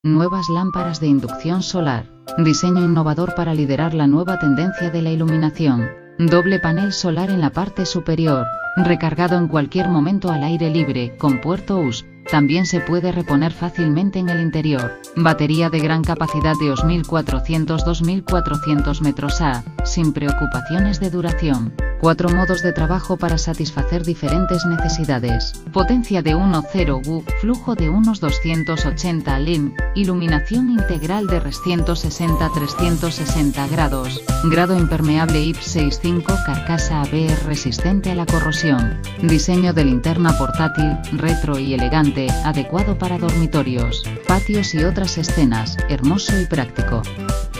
Nuevas lámparas de inducción solar. Diseño innovador para liderar la nueva tendencia de la iluminación. Doble panel solar en la parte superior, recargado en cualquier momento al aire libre, con puerto USB. También se puede reponer fácilmente en el interior. Batería de gran capacidad de 2400-2400 metros A, sin preocupaciones de duración. 4 modos de trabajo para satisfacer diferentes necesidades. Potencia de 1,0 W, flujo de unos 280 LIN, iluminación integral de 360-360 grados, grado impermeable IP65, carcasa ABS resistente a la corrosión. Diseño de linterna portátil, retro y elegante, adecuado para dormitorios, patios y otras escenas, hermoso y práctico.